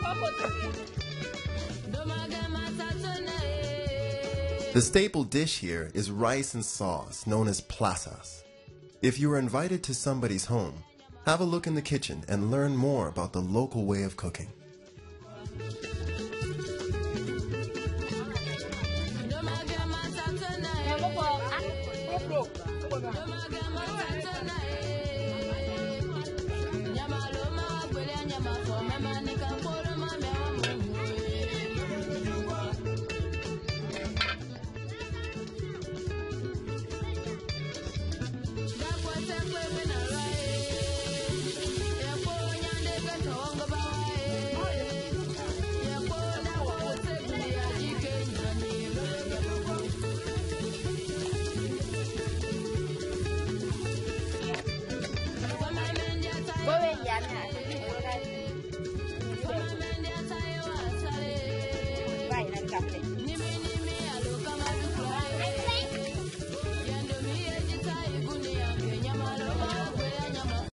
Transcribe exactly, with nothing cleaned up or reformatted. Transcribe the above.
The staple dish here is rice and sauce, known as plasas. If you are invited to somebody's home, have a look in the kitchen and learn more about the local way of cooking.